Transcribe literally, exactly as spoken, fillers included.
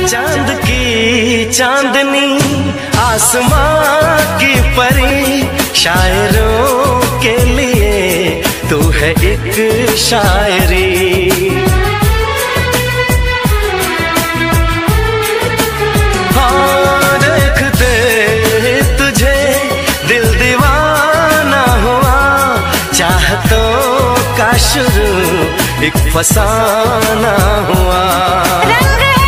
चांद की चांदनी आसमां की परी, शायरों के लिए तू है एक शायरी। हाँ देखते तुझे दिल दीवाना हुआ, चाहतों का शुरू एक फसाना हुआ। रंग